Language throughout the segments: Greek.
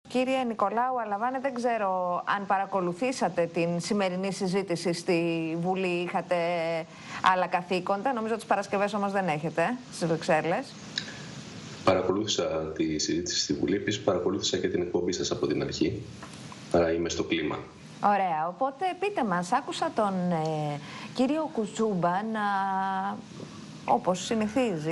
Κύριε Νικολάου Αλαβάνε, δεν ξέρω αν παρακολουθήσατε την σημερινή συζήτηση στη Βουλή. Είχατε άλλα καθήκοντα. Νομίζω τις Παρασκευές όμως δεν έχετε στις Βρυξέλλες. Παρακολούθησα τη συζήτηση στη Βουλή. Επίσης παρακολούθησα και την εκπομπή σας από την αρχή. Άρα είμαι στο κλίμα. Ωραία. Οπότε πείτε μας, άκουσα τον κύριο Κουτσούμπα όπως συνηθίζει,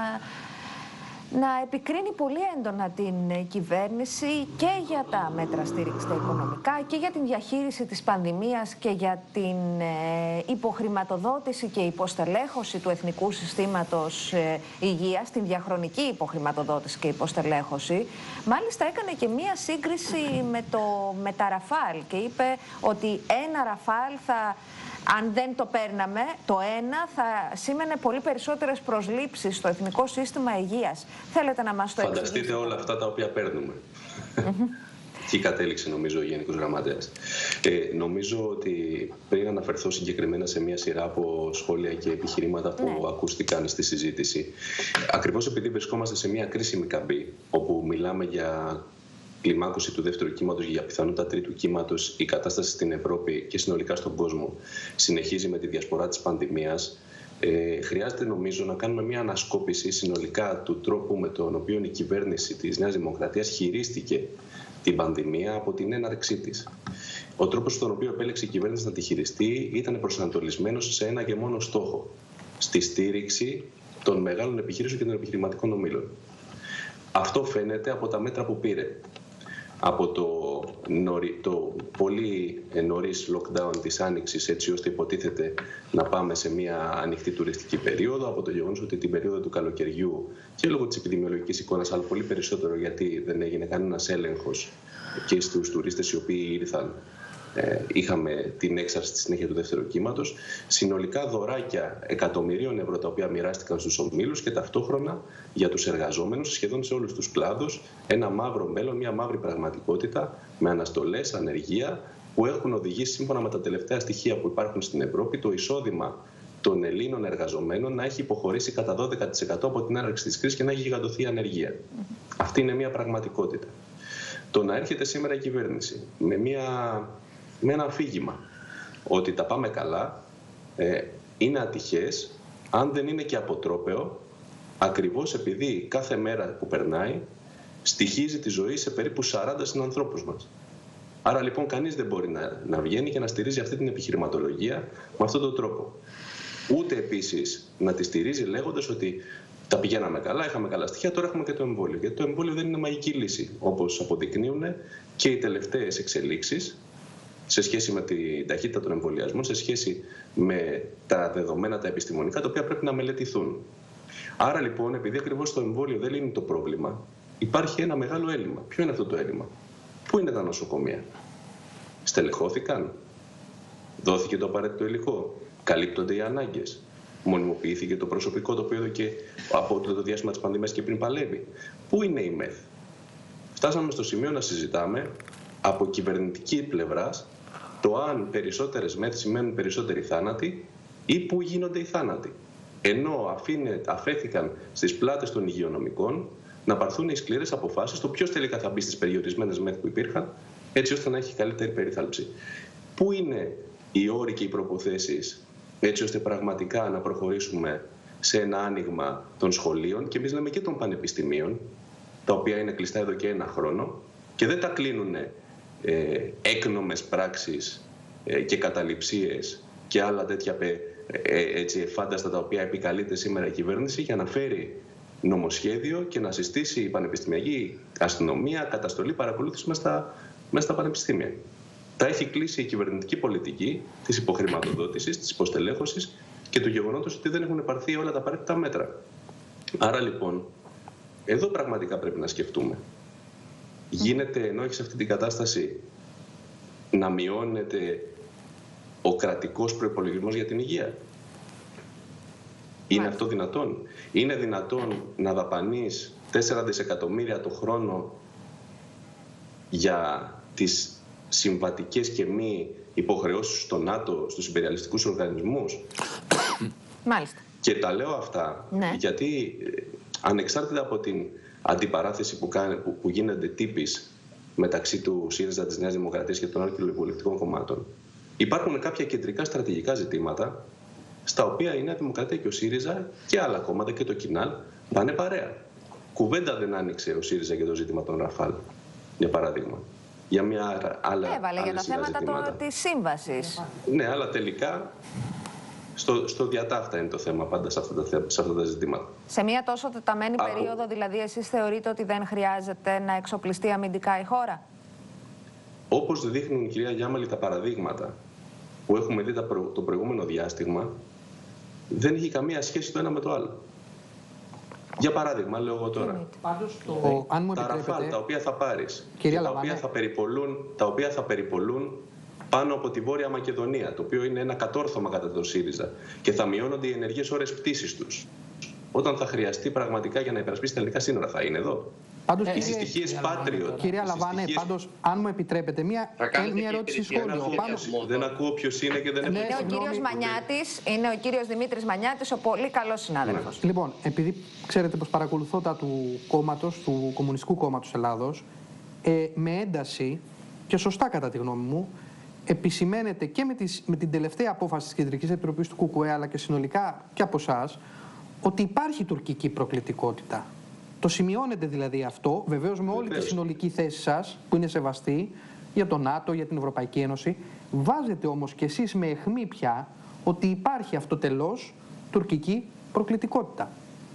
να επικρίνει πολύ έντονα την κυβέρνηση και για τα μέτρα στήριξη τα οικονομικά και για την διαχείριση της πανδημίας και για την υποχρηματοδότηση και υποστελέχωση του Εθνικού Συστήματος Υγείας, την διαχρονική υποχρηματοδότηση και υποστελέχωση. Μάλιστα έκανε και μία σύγκριση με τα Ραφάλ και είπε ότι ένα Ραφάλ αν δεν το παίρναμε, το ένα θα σήμαινε πολύ περισσότερες προσλήψεις στο Εθνικό Σύστημα Υγείας. Θέλετε να μας το εξηγήσετε? Φανταστείτε όλα αυτά τα οποία παίρνουμε. Εκεί κατέληξε νομίζω ο Γενικός Γραμματέας. Νομίζω ότι πριν αναφερθώ συγκεκριμένα σε μια σειρά από σχόλια και επιχειρήματα που ακούστηκαν στη συζήτηση, ακριβώς επειδή βρισκόμαστε σε μια κρίσιμη καμπή, όπου μιλάμε για κλιμάκωση του δεύτερου κύματος, για πιθανότητα τρίτου κύματος, η κατάσταση στην Ευρώπη και συνολικά στον κόσμο συνεχίζει με τη διασπορά της πανδημίας. Χρειάζεται νομίζω να κάνουμε μια ανασκόπηση συνολικά του τρόπου με τον οποίο η κυβέρνηση της Νέας Δημοκρατίας χειρίστηκε την πανδημία από την έναρξή της. Ο τρόπος στον οποίο επέλεξε η κυβέρνηση να τη χειριστεί ήταν προσανατολισμένος σε ένα και μόνο στόχο: στη στήριξη των μεγάλων επιχειρήσεων και των επιχειρηματικών ομίλων. Αυτό φαίνεται από τα μέτρα που πήρε. Από το πολύ νωρίς lockdown της Άνοιξης, έτσι ώστε υποτίθεται να πάμε σε μια ανοιχτή τουριστική περίοδο, από το γεγονός ότι την περίοδο του καλοκαιριού και λόγω της επιδημιολογικής εικόνας, αλλά πολύ περισσότερο γιατί δεν έγινε κανένας έλεγχος και στους τουρίστες οι οποίοι ήρθαν, είχαμε την έξαρση στη συνέχεια του δεύτερου κύματος, συνολικά δωράκια εκατομμυρίων ευρώ τα οποία μοιράστηκαν στους ομίλους και ταυτόχρονα για τους εργαζόμενους σχεδόν σε όλους τους κλάδους ένα μαύρο μέλλον, μια μαύρη πραγματικότητα με αναστολές, ανεργία που έχουν οδηγήσει, σύμφωνα με τα τελευταία στοιχεία που υπάρχουν στην Ευρώπη, το εισόδημα των Ελλήνων εργαζομένων να έχει υποχωρήσει κατά 12% από την έναρξη της κρίσης και να έχει γιγαντωθεί η ανεργία. Αυτή είναι μια πραγματικότητα. Το να έρχεται σήμερα η κυβέρνηση με ένα αφήγημα ότι τα πάμε καλά, είναι ατυχές, αν δεν είναι και αποτρόπαιο, ακριβώς επειδή κάθε μέρα που περνάει στοιχίζει τη ζωή σε περίπου 40 συνανθρώπους μας. Άρα λοιπόν κανείς δεν μπορεί να βγαίνει και να στηρίζει αυτή την επιχειρηματολογία με αυτόν τον τρόπο. Ούτε επίσης να τη στηρίζει λέγοντας ότι τα πηγαίναμε καλά, είχαμε καλά στοιχεία, τώρα έχουμε και το εμβόλιο. Γιατί το εμβόλιο δεν είναι μαγική λύση, όπως αποδεικνύουν και οι τελευταίες εξελίξεις σε σχέση με την ταχύτητα των εμβολιασμών, σε σχέση με τα δεδομένα τα επιστημονικά, τα οποία πρέπει να μελετηθούν. Άρα λοιπόν, επειδή ακριβώς το εμβόλιο δεν λύνει το πρόβλημα, υπάρχει ένα μεγάλο έλλειμμα. Ποιο είναι αυτό το έλλειμμα? Πού είναι τα νοσοκομεία? Στελεχώθηκαν? Δόθηκε το απαραίτητο υλικό? Καλύπτονται οι ανάγκες? Μονιμοποιήθηκε το προσωπικό το οποίο εδώ και από το διάστημα της πανδημίας και πριν παλεύει? Πού είναι η ΜΕΘ? Φτάσαμε στο σημείο να συζητάμε από κυβερνητική πλευράς το αν περισσότερες ΜΕΘ σημαίνουν περισσότεροι θάνατοι ή πού γίνονται οι θάνατοι. Ενώ αφέθηκαν στις πλάτες των υγειονομικών να πάρθουν οι σκληρές αποφάσεις το ποιος τελικά θα μπει στις περιορισμένες ΜΕΘ που υπήρχαν, έτσι ώστε να έχει καλύτερη περίθαλψη. Πού είναι οι όροι και οι προποθέσεις έτσι ώστε πραγματικά να προχωρήσουμε σε ένα άνοιγμα των σχολείων, και εμείς λέμε και των πανεπιστημίων, τα οποία είναι κλειστά εδώ και ένα χρόνο και δεν τα κλείνουν έκνομες πράξεις και καταληψίες και άλλα τέτοια φάνταστα τα οποία επικαλείται σήμερα η κυβέρνηση για να φέρει νομοσχέδιο και να συστήσει η πανεπιστημιακή αστυνομία καταστολή παρακολούθηση μέσα στα πανεπιστήμια. Τα έχει κλείσει η κυβερνητική πολιτική της υποχρηματοδότησης, της υποστελέχωσης και του γεγονότος ότι δεν έχουν πάρθει όλα τα απαραίτητα μέτρα. Άρα λοιπόν, εδώ πραγματικά πρέπει να σκεφτούμε. Γίνεται, ενώ έχει σε αυτή την κατάσταση, να μειώνεται ο κρατικός προϋπολογισμός για την υγεία? Είναι αυτό δυνατόν? Είναι δυνατόν να δαπανείς 4 δισεκατομμύρια το χρόνο για τις συμβατικές και μη υποχρεώσεις στο ΝΑΤΟ, στους υπεριαλιστικούς οργανισμούς? Μάλιστα. Και τα λέω αυτά γιατί ανεξάρτητα από την αντιπαράθεση που γίνεται τύπης μεταξύ του ΣΥΡΙΖΑ, της Νέας Δημοκρατίας και των άλλων κοινοβουλευτικών κομμάτων. Υπάρχουν κάποια κεντρικά στρατηγικά ζητήματα στα οποία η Νέα Δημοκρατία και ο ΣΥΡΙΖΑ και άλλα κόμματα και το ΚΙΝΑΛ πάνε παρέα. Κουβέντα δεν άνοιξε ο ΣΥΡΙΖΑ για το ζήτημα των Ραφάλ, για παράδειγμα. Για μια άλλα. Έβαλε για τα θέματα της σύμβασης. Ναι, αλλά τελικά στο διατάφτα είναι το θέμα πάντα σε αυτά τα ζητήματα. Σε μια τόσο τεταμένη περίοδο, δηλαδή, εσείς θεωρείτε ότι δεν χρειάζεται να εξοπλιστεί αμυντικά η χώρα? Όπως δείχνουν, κυρία Γιάμαλη, τα παραδείγματα που έχουμε δει το προηγούμενο διάστημα, δεν έχει καμία σχέση το ένα με το άλλο. Για παράδειγμα, λέω εγώ τώρα, τα Ραφάλ τα οποία θα πάρεις και τα οποία θα περιπολούν πάνω από τη Βόρεια Μακεδονία, το οποίο είναι ένα κατόρθωμα κατά το ΣΥΡΙΖΑ, και θα μειώνονται οι ενεργές ώρες πτήσης τους. Όταν θα χρειαστεί πραγματικά για να υπερασπίσει τα ελληνικά σύνορα, θα είναι εδώ. Πάντως, οι συστοιχίες Patriot. Κυρία Λαβάνε, πάντως, αν μου επιτρέπετε, μια ερώτηση σχόλιο. Δεν ακούω ποιος είναι και δεν είναι ο κύριος Μανιάτης, είναι ο κύριος Δημήτρης Μανιάτης, ο πολύ καλός συνάδελφος. Λοιπόν, επειδή ξέρετε πως παρακολουθώ τα του κόμματος, του Κομμουνιστικού Κόμματος Ελλάδος, με ένταση και σωστά κατά τη γνώμη μου, επισημαίνεται και με την τελευταία απόφαση της Κεντρικής Επιτροπής του ΚΚΕ, αλλά και συνολικά και από εσάς, ότι υπάρχει τουρκική προκλητικότητα. Το σημειώνετε δηλαδή αυτό, βεβαίως με όλη τη συνολική θέση σας, που είναι σεβαστή, για το ΝΑΤΟ, για την Ευρωπαϊκή Ένωση. Βάζετε όμως κι εσείς με αιχμή πια ότι υπάρχει αυτοτελώς τουρκική προκλητικότητα.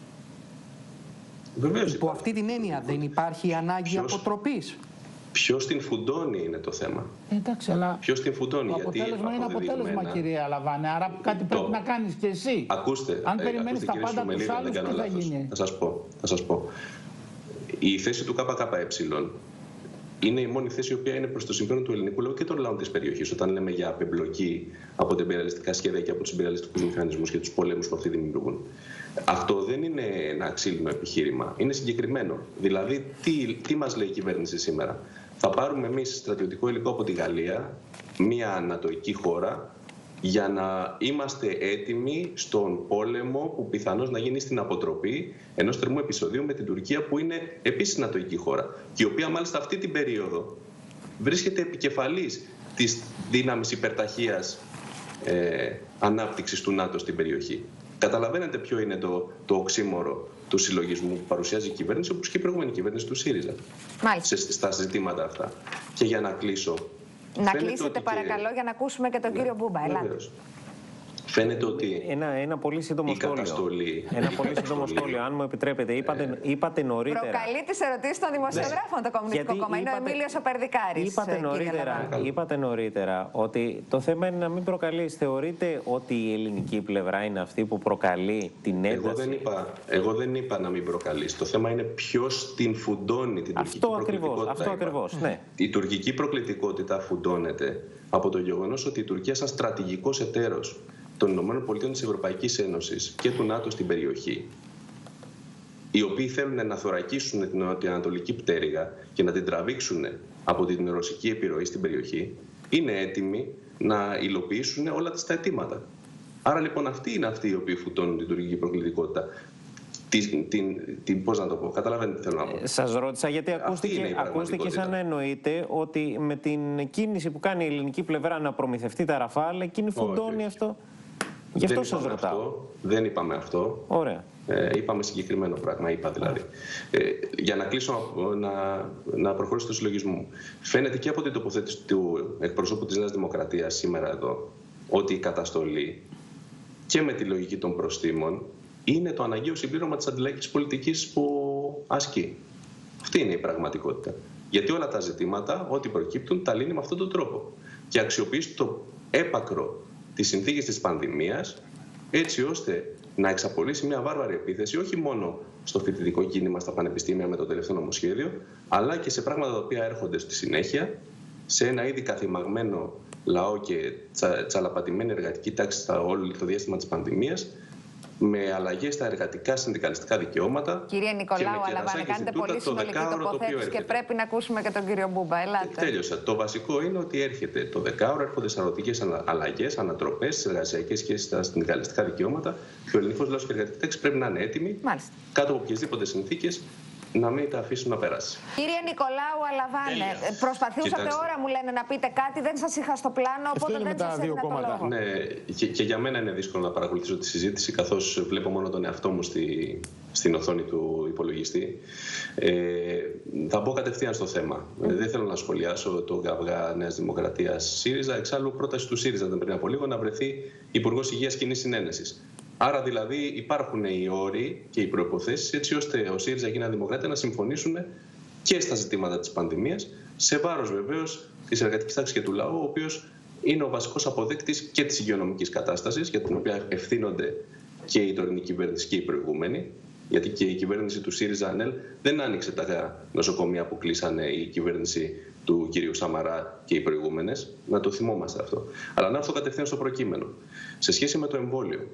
Βεβαίως. Υπό αυτή την έννοια δεν υπάρχει ανάγκη αποτροπής. Ποιος την φουντώνει είναι το θέμα. Εντάξει, αλλά ποιος την φουντώνει, το αποτέλεσμα είναι αποτέλεσμα, κυρία Λαβάνε. Άρα κάτι πρέπει να κάνεις και εσύ. Ακούστε. Αν περιμένεις τα πάντα τους άλλους, τι θα γίνει? Θα σας πω. Η θέση του ΚΚΕ είναι η μόνη θέση η οποία είναι προς το συμφέρον του ελληνικού λαού και των λαών της περιοχής, όταν λέμε για απεμπλοκή από τα imperialιστικά σχέδια και από τους imperialιστικούς μηχανισμούς και τους πολέμους που αυτοί δημιουργούν. Αυτό δεν είναι ένα ξύλινο επιχείρημα. Είναι συγκεκριμένο. Δηλαδή, τι μας λέει η κυβέρνηση σήμερα? Θα πάρουμε εμείς στρατιωτικό υλικό από τη Γαλλία, μια ανατοϊκή χώρα, για να είμαστε έτοιμοι στον πόλεμο που πιθανώς να γίνει στην αποτροπή ενός θερμού επεισοδίου με την Τουρκία, που είναι επίσης ανατοϊκή χώρα, και η οποία μάλιστα αυτή την περίοδο βρίσκεται επικεφαλής της δύναμης υπερταχείας ανάπτυξης του ΝΑΤΟ στην περιοχή. Καταλαβαίνετε ποιο είναι το οξύμορο του συλλογισμού που παρουσιάζει η κυβέρνηση, όπως και η προηγούμενη κυβέρνηση του ΣΥΡΙΖΑ, στα ζητήματα αυτά. Και για να κλείσω. Να κλείσετε παρακαλώ για να ακούσουμε και τον κύριο Μπούμπα. Ελάτε. Φαίνεται ότι ένα πολύ σύντομο σχόλιο. Ένα πολύ σύντομο σχόλιο, αν μου επιτρέπετε. Είπατε νωρίτερα. Προκαλεί τις ερωτήσεις των δημοσιογράφων το Κομμουνιστικό Κόμμα. Είναι ο Εμίλιος ο Περδικάρης. Είπατε νωρίτερα ότι το θέμα είναι να μην προκαλεί. Θεωρείτε ότι η ελληνική πλευρά είναι αυτή που προκαλεί την ένταση? Εγώ δεν είπα να μην προκαλεί. Το θέμα είναι ποιος την φουντώνει την τουρκική προκλητικότητα. Αυτό ακριβώς. Ναι. Η τουρκική προκλητικότητα φουντώνεται από το γεγονός ότι η Τουρκία, σαν στρατηγικός εταίρος των ΗΠΑ, της Ευρωπαϊκής Ένωσης και του ΝΑΤΟ στην περιοχή, οι οποίοι θέλουν να θωρακίσουν την νοτιοανατολική πτέρυγα και να την τραβήξουν από την ρωσική επιρροή στην περιοχή, είναι έτοιμοι να υλοποιήσουν όλα τα αιτήματα. Άρα λοιπόν αυτοί είναι αυτοί οι οποίοι φουντώνουν την τουρκική προκλητικότητα. Πώς να το πω, καταλαβαίνετε τι θέλω να πω. Σας ρώτησα γιατί ακούστηκε σαν να εννοείται ότι με την κίνηση που κάνει η ελληνική πλευρά να προμηθευτεί τα Ραφάλ, εκείνη φουντώνει αυτό. Γι' αυτό σας ρωτάω. Δεν είπαμε αυτό. Ωραία. Είπαμε συγκεκριμένο πράγμα, δηλαδή. Για να κλείσω, να προχωρήσω στο συλλογισμό μου. Φαίνεται και από την τοποθέτηση του εκπροσώπου της Νέας Δημοκρατίας σήμερα εδώ, ότι η καταστολή και με τη λογική των προστίμων είναι το αναγκαίο συμπλήρωμα της αντιλαϊκής πολιτικής που ασκεί. Αυτή είναι η πραγματικότητα. Γιατί όλα τα ζητήματα, ό,τι προκύπτουν, τα λύνει με αυτόν τον τρόπο. Και αξιοποιήσει το έπακρο τις συνθήκες της πανδημίας, έτσι ώστε να εξαπολύσει μια βάρβαρη επίθεση, όχι μόνο στο φοιτητικό κίνημα στα πανεπιστήμια με το τελευταίο νομοσχέδιο, αλλά και σε πράγματα τα οποία έρχονται στη συνέχεια, σε ένα ήδη καθημαγμένο λαό και τσαλαπατημένη εργατική τάξη όλο το διάστημα της πανδημίας, με αλλαγές στα εργατικά συνδικαλιστικά δικαιώματα. Κύριε Νικολάου, αλλά να κάνετε πολύ συνολική τοποθέτηση και πρέπει να ακούσουμε και τον κύριο Μπούμπα. Ελάτε. Τέλειωσα. Το βασικό είναι ότι έρχεται το δεκάωρο, έρχονται σαρωτικές αλλαγές, ανατροπές στις εργασιακές σχέσεις, στα συνδικαλιστικά δικαιώματα, και ο ελληνικός λαός και η εργατική τάξη πρέπει να είναι έτοιμοι, κάτω από οποιασδήποτε συνθήκες, να μην τα αφήσουν να περάσει. Κύριε Νικολάου Αλαβάνε, προσπαθούσατε ώρα, μου λένε, να πείτε κάτι, δεν σας είχα στο πλάνο, οπότε δεν σας έδινα το λόγο. Ναι, και για μένα είναι δύσκολο να παρακολουθήσω τη συζήτηση, καθώς βλέπω μόνο τον εαυτό μου στην οθόνη του υπολογιστή. Θα μπω κατευθείαν στο θέμα. Δεν θέλω να σχολιάσω το ΓΑΒΓΑ Νέας Δημοκρατίας ΣΥΡΙΖΑ. Εξάλλου, πρόταση του ΣΥΡΙΖΑ πριν από λίγο να βρεθεί Υπουργός Υγείας Κοινής Συνένεσης. Άρα δηλαδή υπάρχουν οι όροι και οι προϋποθέσεις έτσι ώστε ο ΣΥΡΙΖΑ και η Νέα Δημοκρατία να συμφωνήσουν και στα ζητήματα της πανδημίας, σε βάρος βεβαίως της εργατικής τάξης και του λαού, ο οποίος είναι ο βασικός αποδέκτης και της υγειονομικής κατάστασης, για την οποία ευθύνονται και η τωρινή κυβέρνηση και η προηγούμενη. Γιατί και η κυβέρνηση του ΣΥΡΙΖΑ-ΑΝΕΛ δεν άνοιξε τα νοσοκομεία που κλείσανε η κυβέρνηση του κυρίου Σαμαρά και οι προηγούμενες. Να το θυμόμαστε αυτό. Αλλά να έρθω κατευθείαν στο προκείμενο. Σε σχέση με το εμβόλιο,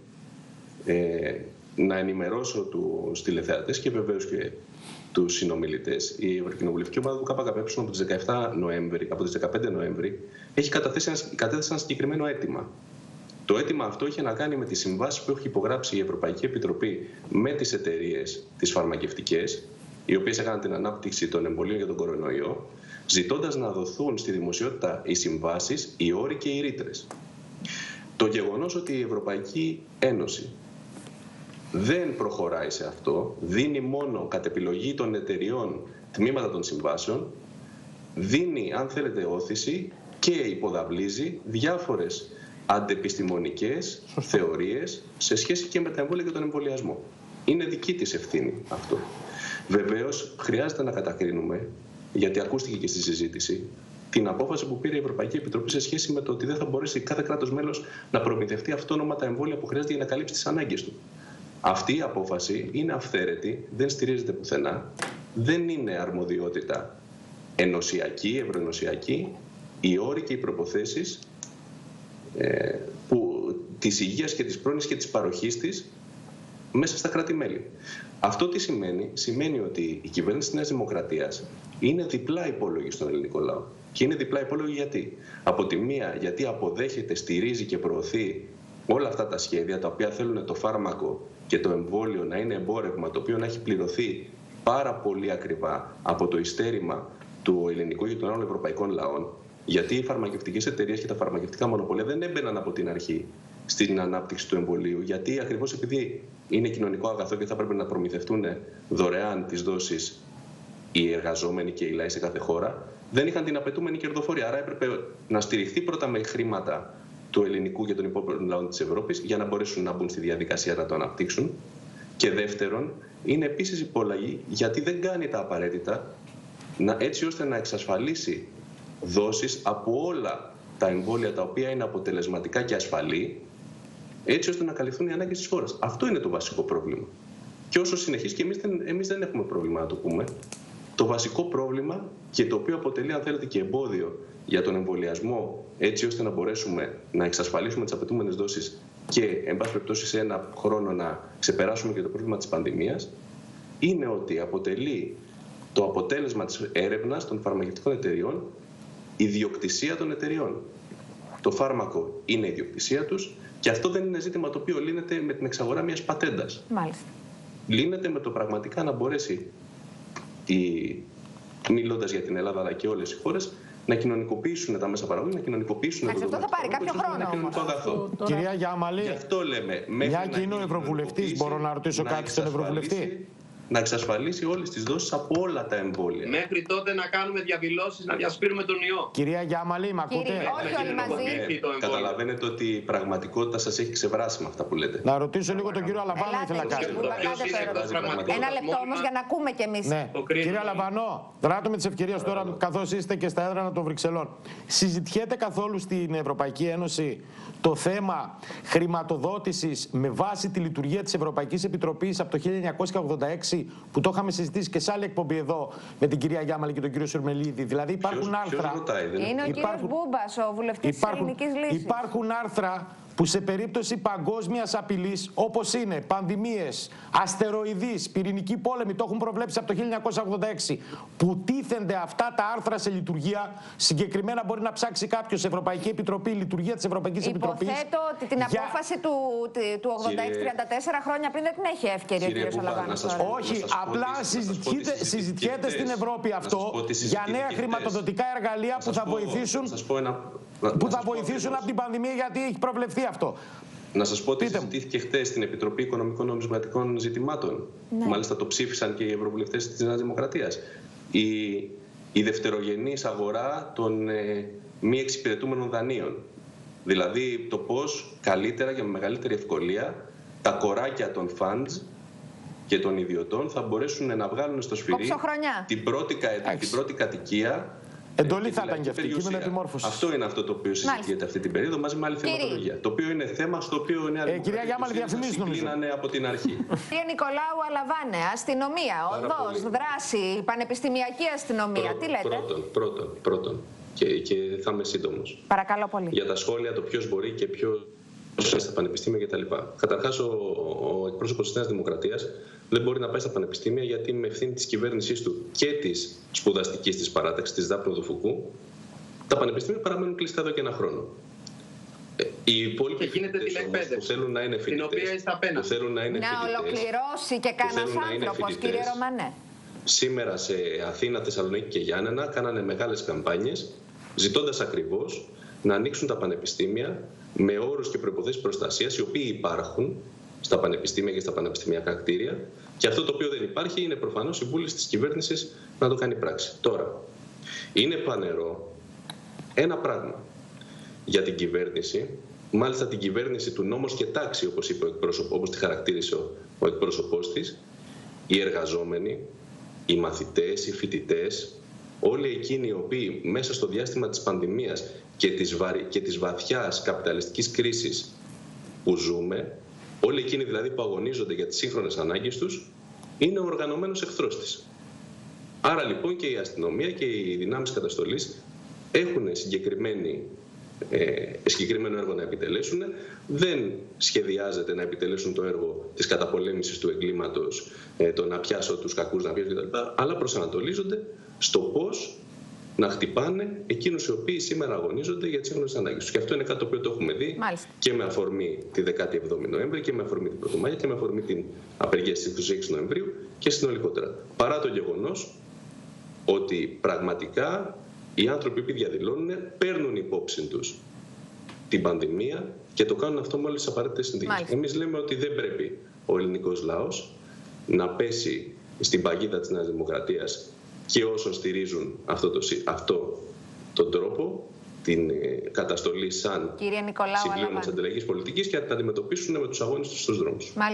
να ενημερώσω τους τηλεθεατές και βεβαίως και τους συνομιλητές. Η Ευρωκοινοβουλευτική Ομάδα του ΚΚΕ από τις 15 Νοέμβρη έχει καταθέσει ένα συγκεκριμένο αίτημα. Το αίτημα αυτό είχε να κάνει με τις συμβάσεις που έχει υπογράψει η Ευρωπαϊκή Επιτροπή με τις εταιρείες τις φαρμακευτικές, οι οποίες έκαναν την ανάπτυξη των εμβολίων για τον κορονοϊό, ζητώντας να δοθούν στη δημοσιότητα οι συμβάσεις, οι όροι και οι ρήτρες. Το γεγονός ότι η Ευρωπαϊκή Ένωση δεν προχωράει σε αυτό, δίνει μόνο κατ' επιλογή των εταιριών τμήματα των συμβάσεων, δίνει, αν θέλετε, όθηση και υποδαβλίζει διάφορες αντεπιστημονικές θεωρίες σε σχέση και με τα εμβόλια και τον εμβολιασμό. Είναι δική της ευθύνη αυτό. Βεβαίως, χρειάζεται να κατακρίνουμε, γιατί ακούστηκε και στη συζήτηση, την απόφαση που πήρε η Ευρωπαϊκή Επιτροπή σε σχέση με το ότι δεν θα μπορέσει κάθε κράτος μέλος να προμηθευτεί αυτόνομα τα εμβόλια που χρειάζεται για να καλύψει τις ανάγκες του. Αυτή η απόφαση είναι αυθαίρετη, δεν στηρίζεται πουθενά, δεν είναι αρμοδιότητα ενωσιακή, ευρωενωσιακή. Οι όροι και οι προποθέσεις της υγείας και της πρόνοιας και της παροχής της μέσα στα κράτη-μέλη. Αυτό τι σημαίνει? Σημαίνει ότι η κυβέρνηση της Νέας Δημοκρατίας είναι διπλά υπόλογη στον ελληνικό λαό. Και είναι διπλά υπόλογη γιατί? Από τη μία, γιατί αποδέχεται, στηρίζει και προωθεί όλα αυτά τα σχέδια τα οποία θέλουν το φάρμακο και το εμβόλιο να είναι εμπόρευμα, το οποίο να έχει πληρωθεί πάρα πολύ ακριβά από το ειστέρημα του ελληνικού και των άλλων ευρωπαϊκών λαών. Γιατί οι φαρμακευτικές εταιρείες και τα φαρμακευτικά μονοπόλια δεν έμπαιναν από την αρχή στην ανάπτυξη του εμβολίου, γιατί ακριβώς επειδή είναι κοινωνικό αγαθό και θα πρέπει να προμηθευτούν δωρεάν τις δόσεις οι εργαζόμενοι και οι λαοί σε κάθε χώρα, δεν είχαν την απαιτούμενη κερδοφορία. Άρα έπρεπε να στηριχθεί πρώτα με χρήματα του ελληνικού και των υπόλοιπων λαών της Ευρώπης για να μπορέσουν να μπουν στη διαδικασία να το αναπτύξουν. Και δεύτερον, είναι επίσης υπόλογη γιατί δεν κάνει τα απαραίτητα έτσι ώστε να εξασφαλίσει δόσεις από όλα τα εμβόλια τα οποία είναι αποτελεσματικά και ασφαλή, έτσι ώστε να καλυφθούν οι ανάγκες της χώρας. Αυτό είναι το βασικό πρόβλημα. Και όσο συνεχίσει, και εμείς δεν έχουμε πρόβλημα να το πούμε, το βασικό πρόβλημα και το οποίο αποτελεί, αν θέλετε, και εμπόδιο για τον εμβολιασμό, έτσι ώστε να μπορέσουμε να εξασφαλίσουμε τις απαιτούμενες δόσεις και, εν πάση περιπτώσει, σε ένα χρόνο να ξεπεράσουμε και το πρόβλημα της πανδημίας, είναι ότι αποτελεί το αποτέλεσμα της έρευνας των φαρμακευτικών εταιριών ιδιοκτησία των εταιριών. Το φάρμακο είναι ιδιοκτησία τους και αυτό δεν είναι ζήτημα το οποίο λύνεται με την εξαγορά μιας πατέντας. Μάλιστα. Λύνεται με το πραγματικά να μπορέσει, μιλώντας για την Ελλάδα αλλά και όλες οι χώρες, να κοινωνικοποιήσουν τα μέσα παραγωγής, να κοινωνικοποιήσουν αυτό θα πάρει κάποιο χρόνο. Κυρία Γιάμαλη, γι' αυτό λέμε, μια και είναι ο Ευρωβουλευτής, μπορώ να ρωτήσω κάτι στον Ευρωβουλευτή? Να εξασφαλίσει όλες τις δόσεις από όλα τα εμβόλια. Μέχρι τότε να κάνουμε διαδηλώσεις, να διασπείρουμε τον ιό. Κυρία Γιάμαλη, μ' ακούτε? Όχι όλοι μαζί. Καταλαβαίνετε ότι η πραγματικότητα σας έχει ξεβράσει με αυτά που λέτε. Να ρωτήσω λίγο τον κύριο Αλαβάνο, ήθελα κάτι. Ένα λεπτό όμως για να ακούμε κι εμείς. Ναι. Κύριε Αλαβάνο, δράτω με τις ευκαιρίες τώρα, καθώς είστε και στα έδρανα των Βρυξελών. Συζητιέται καθόλου στην Ευρωπαϊκή Ένωση το θέμα χρηματοδότησης με βάση τη λειτουργία της Ευρωπαϊκής Επιτροπής από το 1986, που το είχαμε συζητήσει και σε άλλη εκπομπή εδώ με την κυρία Γιάμαλη και τον κύριο Σουρμελίδη? Δηλαδή υπάρχουν άρθρα. Είναι ο κύριος Μπούμπας, ο βουλευτής της Ελληνικής Λύσης. Υπάρχουν άρθρα που σε περίπτωση παγκόσμιας απειλής, όπως είναι πανδημίες, αστεροειδείς, πυρηνικοί πόλεμοι, το έχουν προβλέψει από το 1986, που τίθενται αυτά τα άρθρα σε λειτουργία. Συγκεκριμένα μπορεί να ψάξει κάποιος Ευρωπαϊκή Επιτροπή, λειτουργία της Ευρωπαϊκής Επιτροπής. Υποθέτω ότι την απόφαση του 86-34 χρόνια πριν δεν την έχει εύκαιρη ο κ. Αλαβάνας. Όχι, απλά συζητιέται στην Ευρώπη αυτό για νέα χρηματοδοτικά εργαλεία που θα βοηθήσουν από την πανδημία, γιατί έχει προβλεφθεί αυτό. Να σας πω ότι συζητήθηκε χτες στην Επιτροπή Οικονομικών Νομισματικών Ζητημάτων. Ναι. Μάλιστα το ψήφισαν και οι ευρωβουλευτές της Νέας Δημοκρατίας. Η δευτερογενής αγορά των μη εξυπηρετούμενων δανείων. Δηλαδή το πώς καλύτερα και με μεγαλύτερη ευκολία τα κοράκια των funds και των ιδιωτών θα μπορέσουν να βγάλουν στο σφυρί την πρώτη κατοικία. Εντολή θα ήταν και αυτή, κείμενο επιμόρφωσης. Αυτό είναι αυτό το οποίο συζητιέται αυτή την περίοδο μαζί με άλλη θεματολογία. Το οποίο είναι θέμα στο οποίο η Νέα Δημοκρατία συγκλίνανε από την αρχή. Κύριε Νικολάου Αλαβάνε, αστυνομία, οδός, δράση, πανεπιστημιακή αστυνομία. Τι λέτε? Πρώτον. Και θα είμαι σύντομος. Παρακαλώ πολύ. Για τα σχόλια, το ποιος μπορεί και ποιος στα πανεπιστήμια κτλ. Καταρχάς, ο εκπρόσωπος της Νέας Δημοκρατίας δεν μπορεί να πάει στα πανεπιστήμια γιατί με ευθύνη της κυβέρνησής του και της σπουδαστικής της παράταξης, της Δάπνου Δουφουκού, τα πανεπιστήμια παραμένουν κλειστά εδώ και ένα χρόνο. Οι υπόλοιποι φοιτητές που θέλουν να είναι φοιτητές, να ολοκληρώσει και κανένας άνθρωπος, κύριε Ρωμανέ. Σήμερα σε Αθήνα, Θεσσαλονίκη και Γιάννενα κάνανε μεγάλες καμπάνιες ζητώντας ακριβώς να ανοίξουν τα πανεπιστήμια με όρους και προϋποθέσεις προστασίας, οι οποίοι υπάρχουν στα πανεπιστήμια και στα πανεπιστημιακά κτίρια, και αυτό το οποίο δεν υπάρχει είναι προφανώς η βούληση της κυβέρνησης να το κάνει πράξη. Τώρα, είναι πανερό ένα πράγμα για την κυβέρνηση, μάλιστα την κυβέρνηση του νόμος και τάξη, όπως τη χαρακτήρισε ο εκπρόσωπός της, οι εργαζόμενοι, οι μαθητές, οι φοιτητές, όλοι εκείνοι οι οποίοι μέσα στο διάστημα της πανδημίας και της βαθιάς καπιταλιστικής κρίσης που ζούμε, όλοι εκείνοι δηλαδή που αγωνίζονται για τις σύγχρονες ανάγκες τους, είναι ο οργανωμένος εχθρός της. Άρα λοιπόν και η αστυνομία και οι δυνάμεις καταστολής έχουν συγκεκριμένο έργο να επιτελέσουν. Δεν σχεδιάζεται να επιτελέσουν το έργο της καταπολέμησης του εγκλήματος, το να πιάσω τους κακούς, να πιάσω κτλ. Αλλά προσανατολίζονται στο πώς να χτυπάνε εκείνους οι οποίοι σήμερα αγωνίζονται για τις σύγχρονες ανάγκες τους. Και αυτό είναι κάτι το οποίο το έχουμε δει και με αφορμή τη 17η Νοέμβρη και με αφορμή την Πρωτομάγια και με αφορμή την απεργία στις 26 Νοεμβρίου και συνολικότερα. Παρά το γεγονός ότι πραγματικά οι άνθρωποι που διαδηλώνουν παίρνουν υπόψη τους την πανδημία και το κάνουν αυτό με όλες τις απαραίτητες συνθήκες. Εμείς λέμε ότι δεν πρέπει ο ελληνικός λαός να πέσει στην παγίδα της Νέας Δημοκρατίας και όσων στηρίζουν αυτό τον τρόπο, την καταστολή σαν συμπλήρωμα της ανταλλαγής πολιτικής, και να τα αντιμετωπίσουν με τους αγώνες τους στους δρόμους.